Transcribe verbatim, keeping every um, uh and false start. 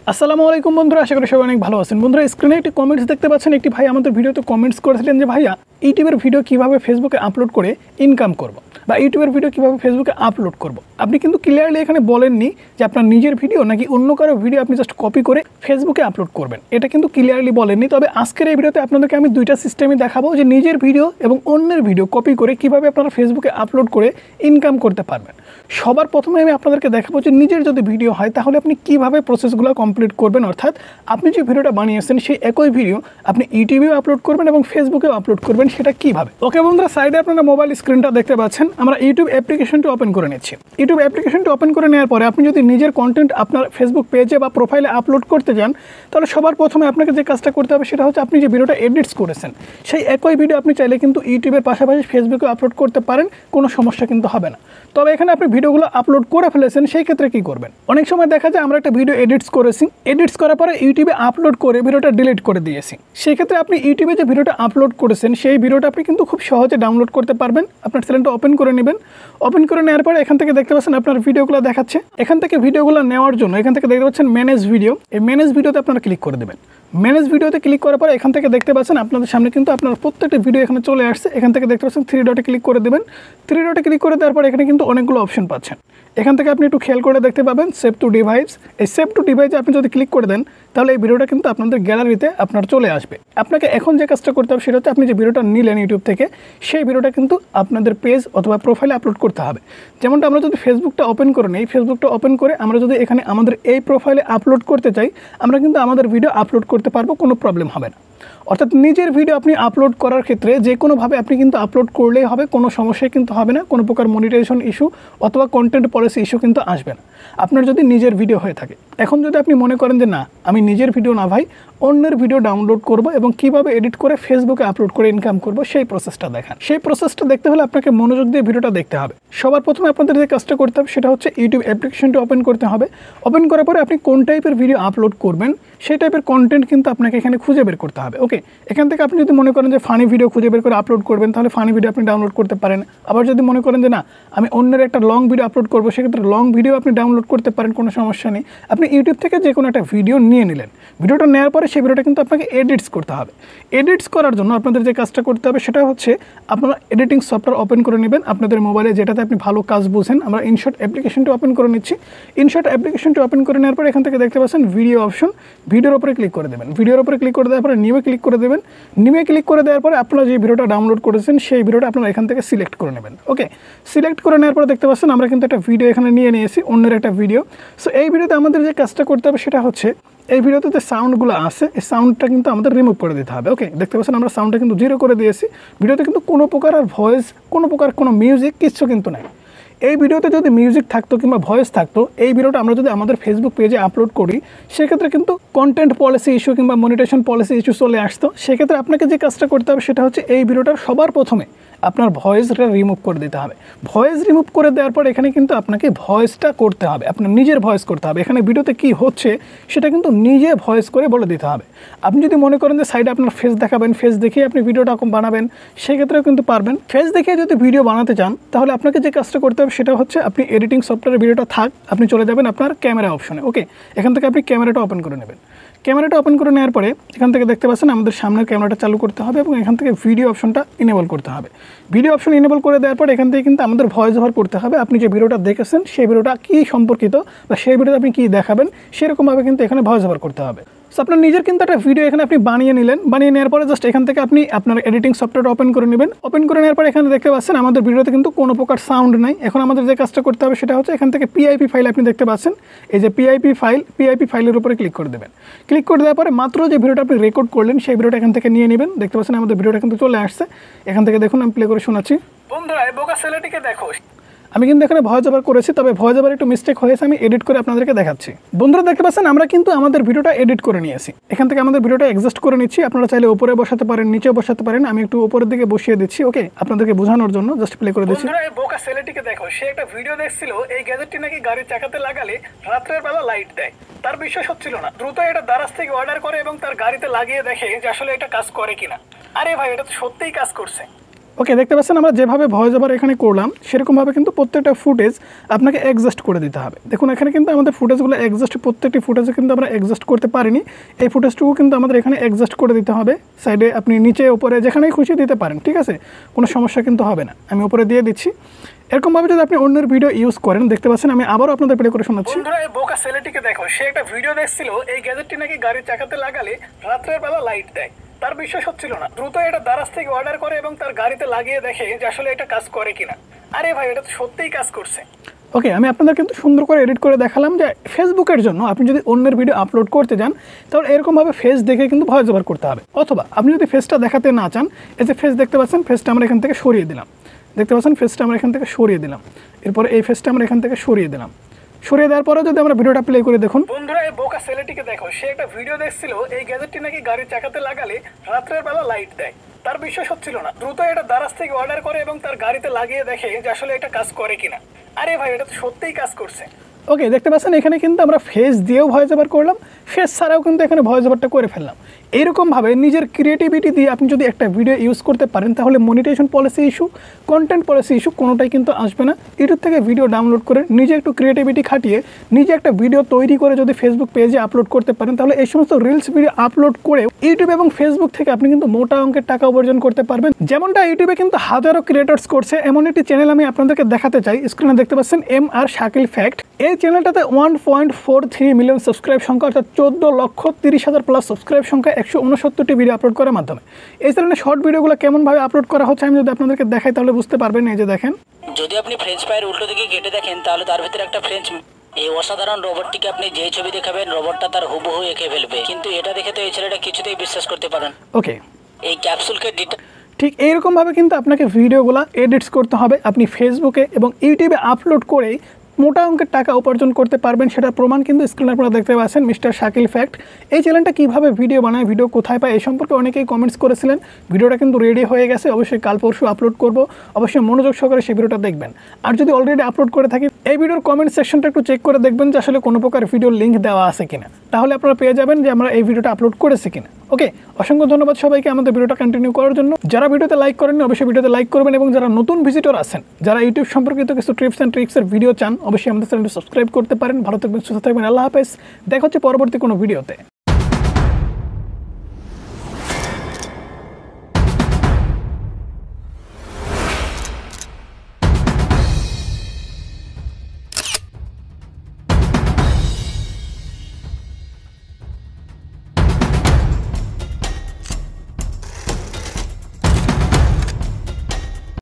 আসসালামু আলাইকুম বন্ধুরা, আশা করি সবাই অনেক ভালো আছেন। বন্ধুরা, স্ক্রিনে একটি কমেন্টস দেখতে পাচ্ছেন। একটি ভাই আমাদের ভিডিওতে কমেন্টস করেছিলেন যে ভাইয়া ইউটিউবের ভিডিও কিভাবে ফেসবুকে আপলোড করে ইনকাম করব, বা ইউটিউবের ভিডিও কিভাবে ফেসবুকে আপলোড করব। আপনি কিন্তু ক্লিয়ারলি এখানে বলেননি যে আপনার নিজের ভিডিও নাকি অন্য কারো ভিডিও আপনি জাস্ট কপি করে ফেসবুকে আপলোড করবেন, এটা কিন্তু ক্লিয়ারলি বলেননি। তবে আজকের এই ভিডিওতে আপনাদেরকে আমি দুইটা সিস্টেমই দেখাবো যে নিজের ভিডিও এবং অন্যের ভিডিও কপি করে কিভাবে আপনারা ফেসবুকে আপলোড করে ইনকাম করতে পারবেন। সবার প্রথমে আমি আপনাদেরকে দেখাবো যে নিজের যদি ভিডিও হয় তাহলে আপনি কিভাবে প্রসেসগুলো কমপ্লিট করবেন, অর্থাৎ আপনি যে ভিডিওটা বানিয়েছেন সেই একই ভিডিও আপনি ইউটিউবেও আপলোড করবেন এবং ফেসবুকেও আপলোড করবেন, সেটা কিভাবে। ওকে বন্ধুরা, সাইডে আপনারা মোবাইল স্ক্রিনটা দেখতে পাচ্ছেন। আমরা ইউটিউব অ্যাপ্লিকেশনটি ওপেন করে নিচ্ছি। ইউটিউব অ্যাপ্লিকেশনটি ওপেন করে নেওয়ার পরে আপনি যদি নিজের কন্টেন্ট আপনার ফেসবুক পেজে বা প্রোফাইলে আপলোড করতে যান, তাহলে সবার প্রথমে আপনাকে যে কাজটা করতে হবে সেটা হচ্ছে আপনি যে ভিডিওটা এডিটস করেছেন সেই একই ভিডিও আপনি চাইলে কিন্তু ইউটিউবের পাশাপাশি ফেসবুকে আপলোড করতে পারেন, কোনো সমস্যা কিন্তু হবে না। তবে এখানে আপনি ভিডিওগুলো আপলোড করে ফেলেছেন, সেই ক্ষেত্রে কী করবেন? অনেক সময় দেখা যায় আমরা একটা ভিডিও এডিটস করেছি, এডিটস করার পরে ইউটিউবে আপলোড করে ভিডিওটা ডিলিট করে দিয়েছি। সেই ক্ষেত্রে আপনি ইউটিউবে যে ভিডিওটা আপলোড করেছেন সেই ভিডিওটা আপনি কিন্তু খুব সহজে ডাউনলোড করতে পারবেন। আপনার চ্যানেলটা ওপেন করে নেবেন। ওপেন করে নেওয়ার পরে এখান থেকে দেখতে পাচ্ছেন আপনার ভিডিওগুলো দেখাচ্ছে। এখান থেকে ভিডিওগুলো নেওয়ার জন্য এখান থেকে দেখতে পাচ্ছেন ম্যানেজ ভিডিও। এই ম্যানেজ ভিডিওতে আপনারা ক্লিক করে দেবেন। ম্যানেজ ভিডিওতে ক্লিক করার পরে এখান থেকে দেখতে পাচ্ছেন আপনাদের সামনে কিন্তু আপনার প্রত্যেকটা ভিডিও এখানে চলে আসছে। এখান থেকে দেখতে পাচ্ছেন থ্রি ডটে ক্লিক করে দেবেন। থ্রি ডটে ক্লিক করে দেওয়ার পরে এখানে কিন্তু অনেকগুলো অপশন পাচ্ছেন। এখান থেকে আপনি একটু খেয়াল করে দেখতে পাবেন সেভ টু ডিভাইস। এই সেভ টু ডিভাইসে আপনি যদি ক্লিক করে দেন তাহলে এই ভিডিওটা কিন্তু আপনাদের গ্যালারিতে আপনার চলে আসবে। আপনাকে এখন যে কাজটা করতে হবে সেটা হচ্ছে আপনি যে ভিডিওটা নিলেন ইউটিউব থেকে সেই ভিডিওটা কিন্তু আপনাদের পেজ অথবা প্রোফাইলে আপলোড করতে হবে। যেমনটা আমরা যদি ফেসবুকটা ওপেন করে নিই, ফেসবুকটা ওপেন করে আমরা যদি এখানে আমাদের এই প্রোফাইলে আপলোড করতে চাই, আমরা কিন্তু আমাদের ভিডিও আপলোড করতে পারবো, কোনো প্রবলেম হবে না। অর্থাৎ নিজের ভিডিও আপনি আপলোড করার ক্ষেত্রে যে কোনোভাবে আপনি কিন্তু আপলোড করলেই হবে, কোনো সমস্যাই কিন্তু হবে না। কোনো প্রকার মনিটাইজেশন ইস্যু অথবা কন্টেন্ট পলিসি ইস্যু কিন্তু আসবে না আপনার যদি নিজের ভিডিও হয়ে থাকে। এখন যদি আপনি মনে করেন যে না, আমি নিজের ভিডিও না ভাই অন্যের ভিডিও ডাউনলোড করব এবং কিভাবে এডিট করে ফেসবুকে আপলোড করে ইনকাম করব, সেই প্রসেসটা দেখান। সেই প্রসেসটা দেখতে হলে আপনাকে মনোযোগ দিয়ে ভিডিওটা দেখতে হবে। সবার প্রথমে আপনাদের যে কাজটা করতে হবে সেটা হচ্ছে ইউটিউব অ্যাপ্লিকেশনটি ওপেন করতে হবে। ওপেন করার পরে আপনি কোন টাইপের ভিডিও আপলোড করবেন সেই টাইপের কন্টেন্ট কিন্তু আপনাকে এখানে খুঁজে বের করতে হবে। ওকে, এখান থেকে আপনি যদি মনে করেন যে ফানি ভিডিও খুঁজে বের করে আপলোড করবেন তাহলে ফানি ভিডিও আপনি ডাউনলোড করতে পারেন। আবার যদি মনে করেন যে না, আমি অন্যের একটা লং ভিডিও আপলোড করবো, সেক্ষেত্রে লং ভিডিও আপনি ডাউনলোড করতে পারেন, কোনো সমস্যা নেই। আপনি ইউটিউব থেকে যে কোনো একটা ভিডিও নিয়ে নিলেন। ভিডিওটা নেওয়ার পরে সেই ভিডিওটা কিন্তু আপনাকে এডিটস করতে হবে। এডিটস করার জন্য আপনাদের যে কাজটা করতে হবে সেটা হচ্ছে আপনারা এডিটিং সফটওয়্যার ওপেন করে নেবেন আপনাদের মোবাইলে, যেটাতে আপনি ভালো কাজ বুঝেন। আমরা ইনশট অ্যাপ্লিকেশনটি ওপেন করে নিচ্ছি। ইনশট অ্যাপ্লিকেশনটি ওপেন করে নেওয়ার পরে এখান থেকে দেখতে পাচ্ছেন ভিডিও অপশন, ভিডিওর উপরে ক্লিক করে দেবেন। ভিডিওর উপরে ক্লিক করে দেওয়ার পরে নিউয়ে ক্লিক করে দেবেন। নিউয়ে ক্লিক করে দেওয়ার পরে আপনারা যে ভিডিওটা ডাউনলোড করেছেন সেই ভিডিওটা আপনারা এখান থেকে সিলেক্ট করে নেবেন। ওকে, সিলেক্ট করে নেওয়ার পরে দেখতে পাচ্ছেন আমরা কিন্তু একটা ভিডিও এখানে নিয়ে নিয়েছি, অন্যের একটা ভিডিও। সো এই ভিডিওতে আমাদের যে কাজটা করতে হবে সেটা হচ্ছে এই ভিডিওতে যে সাউন্ডগুলো আছে এই সাউন্ডটা কিন্তু আমাদের রিমুভ করে দিতে হবে। ওকে, দেখতে পাচ্ছেন আমরা সাউন্ডটা কিন্তু জিরো করে দিয়েছি। ভিডিওতে কিন্তু কোনো প্রকার আর ভয়েস, কোনো প্রকার কোনো মিউজিক কিচ্ছু কিন্তু নাই। এই ভিডিওতে যদি মিউজিক থাকতো কিংবা ভয়েস থাকতো, এই ভিডিওটা আমরা যদি আমাদের ফেসবুক পেজে আপলোড করি সেক্ষেত্রে কিন্তু কন্টেন্ট পলিসি ইস্যু কিংবা মনিটাইজেশন পলিসি ইস্যু চলে আসতো। সেক্ষেত্রে আপনাকে যে কাজটা করতে হবে সেটা হচ্ছে এই ভিডিওটার সবার প্রথমে আপনার ভয়েসটা রিমুভ করে দিতে হবে। ভয়েস রিমুভ করে দেওয়ার পর এখানে কিন্তু আপনাকে ভয়েসটা করতে হবে, আপনার নিজের ভয়েস করতে হবে। এখানে ভিডিওতে কি হচ্ছে সেটা কিন্তু নিজে ভয়েস করে বলে দিতে হবে। আপনি যদি মনে করেন যে সাইডে আপনার ফেস দেখাবেন, ফেস দেখিয়ে আপনি ভিডিওটা বানাবেন, সেক্ষেত্রেও কিন্তু পারবেন। ফেস দেখিয়ে যদি ভিডিও বানাতে চান তাহলে আপনাকে যে কাজটা করতে হবে সেটা হচ্ছে আপনি এডিটিং সফটওয়্যারের ভিডিওটা থাক, আপনি চলে যাবেন আপনার ক্যামেরা অপশনে। ওকে, এখান থেকে আপনি ক্যামেরাটা ওপেন করে নেবেন। ক্যামেরাটা ওপেন করে নেওয়ার পরে এখান থেকে দেখতে পাচ্ছেন আমাদের সামনের ক্যামেরাটা চালু করতে হবে এবং এখান থেকে ভিডিও অপশনটা ইনেবল করতে হবে। ভিডিও অপশন ইনেবল করে দেওয়ার পর এখান থেকে কিন্তু আমাদের ভয়েস ওভার করতে হবে। আপনি যে ভিডিওটা দেখেছেন সেই ভিডিওটা কী সম্পর্কিত বা সেই ভিডিওতে আপনি কী দেখাবেন সেরকমভাবে কিন্তু এখানে ভয়েস ওভার করতে হবে। সো আপনার নিজের কিন্তু একটা ভিডিও এখানে আপনি বানিয়ে নিলেন। বানিয়ে নেওয়ার পরে জাস্ট এখান থেকে আপনি আপনার এডিটিং সফটওয়্যারটা ওপেন করে নেবেন। ওপেন করে নেওয়ার পরে এখানে দেখতে পাচ্ছেন আমাদের ভিডিওতে কিন্তু কোনো প্রকার সাউন্ড নাই। এখন আমাদের যে কাজটা করতে হবে সেটা হচ্ছে এখান থেকে পিআইপি ফাইল আপনি দেখতে পাচ্ছেন, এই যে পিআইপি ফাইল, পিআইপি ফাইলের উপরে ক্লিক করে দেবেন। ক্লিক করে দেওয়ার পরে মাত্র যে ভিডিওটা আপনি রেকর্ড করলেন সেই ভিডিওটা এখান থেকে নিয়ে নেবেন। দেখতে পাচ্ছেন আমাদের ভিডিওটা কিন্তু চলে আসছে। এখান থেকে দেখুন আমি প্লে করে শোনাচ্ছি। বন্ধুরা, এই বোকা ছেলেটিকে দেখো। আমি কিন্তু এখানে ভয়েস ওভার করেছি, তবে ভয়েস ওভার একটু মিস্টেক হয়েছে, আমি এডিট করে আপনাদেরকে দেখাচ্ছি। বন্ধুরা দেখতে পাচ্ছেন আমরা কিন্তু আমাদের ভিডিওটা এডিট করে নিয়েছি। এখান থেকে আমাদের ভিডিওটা অ্যাডজাস্ট করে নিচ্ছি। আপনারা চাইলে উপরে বসাতে পারেন, নিচেও বসাতে পারেন। আমি একটু উপরের দিকে বসিয়ে দিচ্ছি। ওকে, আপনাদেরকে বোঝানোর জন্য জাস্ট প্লে করে দিচ্ছি। বন্ধুরা, এই বোকা ছেলেটিকে দেখো, সে একটা ভিডিও দেখছিল এই গ্যাজেটটি নাকি গাড়ির চাকাতে লাগালে রাত্রের বেলা লাইট দেয়। তার বিশ্বাস হচ্ছিল না, দ্রুত এটা দারাজ থেকে অর্ডার করে এবং তার গাড়িতে লাগিয়ে দেখে যে আসলে এটা কাজ করে কিনা। আরে ভাই, এটা তো সত্যিই কাজ করছে। ওকে, দেখতে পাচ্ছেন আমরা যেভাবে ভয়েস ওভার এখানে করলাম সেরকমভাবে কিন্তু প্রত্যেকটা ফুটেজ আপনাকে অ্যাডজাস্ট করে দিতে হবে। দেখুন এখানে কিন্তু আমাদের ফুটেজগুলো অ্যাডজাস্ট, প্রত্যেকটি ফুটেজে কিন্তু আমরা অ্যাডজাস্ট করতে পারিনি। এই ফুটেজটুকু কিন্তু আমাদের এখানে অ্যাডজাস্ট করে দিতে হবে। সাইডে আপনি নিচে উপরে যেখানেই খুশি দিতে পারেন, ঠিক আছে, কোনো সমস্যা কিন্তু হবে না। আমি উপরে দিয়ে দিচ্ছি। এরকমভাবে যদি আপনি অন্যের ভিডিও ইউজ করেন, দেখতে পাচ্ছেন আমি আবারও আপনাদের প্লে করে শোনাচ্ছি। বন্ধুরা, এই বোকা ছেলেটিকে দেখো, সে একটা ভিডিও দেখছিল এই গ্যাজেটটি নাকি গাড়ির চাকাতে লাগালে রাত্রের বেলা লাইট দেয়। তার বিশ্বাস হচ্ছিল না, দ্রুত এটা দারাজ থেকে অর্ডার করে এবং তার গাড়িতে লাগিয়ে দেখে যে আসলে এটা কাজ করে কিনা। আরে ভাই, এটা তো সত্যিই কাজ করছে। ওকে, আমি আপনাদের কিন্তু সুন্দর করে এডিট করে দেখালাম যে ফেসবুকের জন্য আপনি যদি অন্যের ভিডিও আপলোড করতে যান তাহলে এরকমভাবে ফেস দেখে কিন্তু ভয়েস ওভার করতে হবে। অথবা আপনি যদি ফেসটা দেখাতে না চান, এই যে ফেস দেখতে পাচ্ছেন, ফেসটা আমরা এখান থেকে সরিয়ে দিলাম। দেখতে পাচ্ছেন ফেসটা আমরা এখান থেকে সরিয়ে দিলাম। এরপরে এই ফেসটা আমরা এখান থেকে সরিয়ে দিলাম। সরিয়ে দেওয়ার পরে যদি আমরা ভিডিওটা প্লে করে দেখুন। বন্ধুরা, এই বোকা ছেলেটিকে দেখো, সে একটা ভিডিও দেখছিল এই গ্যাজেটটি নাকি গাড়ির চাকাতে লাগালে রাত্রের বেলা লাইট দেয়। তার বিশ্বাস হচ্ছিল না, দ্রুত এটা দারাজ থেকে অর্ডার করে এবং তার গাড়িতে লাগিয়ে দেখে যে আসলে এটা কাজ করে কিনা। আরে ভাই, এটা তো সত্যিই কাজ করছে। ওকে, দেখতে পাচ্ছেন এখানে কিন্তু আমরা ফেস দিয়েও ভয়েস ওভার করলাম, ফেস ছাড়াও কিন্তু এখানে ভয়েস ওভারটা করে ফেললাম। এইরকমভাবে নিজের ক্রিয়েটিভিটি দিয়ে আপনি যদি একটা ভিডিও ইউজ করতে পারেন তাহলে monetization policy issue, content policy issue কোনোটাই কিন্তু আসবে না। ইউটিউব থেকে ভিডিও ডাউনলোড করে নিজে একটু ক্রিয়েটিভিটি খাটিয়ে নিজে একটা ভিডিও তৈরি করে যদি ফেসবুক পেজে আপলোড করতে পারেন তাহলে এই সমস্ত রিলস ভিডিও আপলোড করে ইউটিউব এবং ফেসবুক থেকে আপনি কিন্তু মোটা অঙ্কের টাকা উপার্জন করতে পারবেন। যেমনটা ইউটিউবে কিন্তু হাজারো ক্রিয়েটর্স করছে, এমন একটি চ্যানেল আমি আপনাদেরকে দেখাতে চাই। স্ক্রিনে দেখতে পাচ্ছেন এম আর শাকিল ফ্যাক্ট। এই চ্যানেলটাতে one point four three million subscribe সংখ্যা, অর্থাৎ চোদ্দ লক্ষ তিরিশ হাজার প্লাস সাবস্ক্রাইব সংখ্যা, একশো উনসত্তরটি ভিডিও আপলোড করার মাধ্যমে। এই চ্যানেলে শর্ট ভিডিওগুলো কেমনভাবে আপলোড করা হচ্ছে আমি যদি আপনাদেরকে দেখাই তাহলে বুঝতে পারবেন। এই যে দেখেন, যদি আপনি ফ্রেঞ্চ ফ্রাইয়ের উল্টো দিকে কেটে দেখেন তাহলে তার ভিতরে একটা ফ্রেঞ্চ, এই অসাধারণ রোবটটিকে আপনি যেই ছবি দেখাবেন রোবটটা তার হুবহু এঁকে ফেলবে। কিন্তু এটা দেখে তো এই ছেলেটা কিছুতেই বিশ্বাস করতে পারেন। ওকে, এই ক্যাপসুলকে ডিটা ঠিক এইরকমভাবে কিন্তু আপনাকে ভিডিওগুলো এডিটস করতে হবে। আপনি ফেসবুকে এবং ইউটিউবে আপলোড করেই মোটা অঙ্কের টাকা উপার্জন করতে পারবেন। সেটার প্রমাণ কিন্তু স্ক্রিনে আপনারা দেখতে পাচ্ছেন, মিস্টার শাকিল ফ্যাক্ট। এই চ্যানেলটা কীভাবে ভিডিও বানায়, ভিডিও কোথায় পায়, এই সম্পর্কে অনেকেই কমেন্টস করেছিলেন। ভিডিওটা কিন্তু রেডি হয়ে গেছে, অবশ্যই কাল পরশু আপলোড করব, অবশ্যই মনোযোগ সহকারে সেই ভিডিওটা দেখবেন। আর যদি অলরেডি আপলোড করে থাকি এই ভিডিওর কমেন্ট সেকশনটা একটু চেক করে দেখবেন যে আসলে কোনো প্রকার ভিডিওর লিঙ্ক দেওয়া আছে কিনা, তাহলে আপনারা পেয়ে যাবেন যে আমরা এই ভিডিওটা আপলোড করেছি কিনা। ওকে, অসংখ্য ধন্যবাদ সবাইকে আমাদের ভিডিওটা কন্টিনিউ করার জন্য। যারা ভিডিওতে লাইক করেননি অবশ্যই ভিডিওতে লাইক করবেন, এবং যারা নতুন ভিজিটর আছেন, যারা ইউটিউব সম্পর্কিত কিছু টিপস অ্যান্ড ট্রিক্সের ভিডিও চান, অবশ্যই আমাদের চ্যানেলটি সাবস্ক্রাইব করতে পারেন। ভালো থাকবেন, সুস্থ থাকবেন, আল্লাহ হাফেজ। দেখা হচ্ছে পরবর্তী কোনো ভিডিওতে।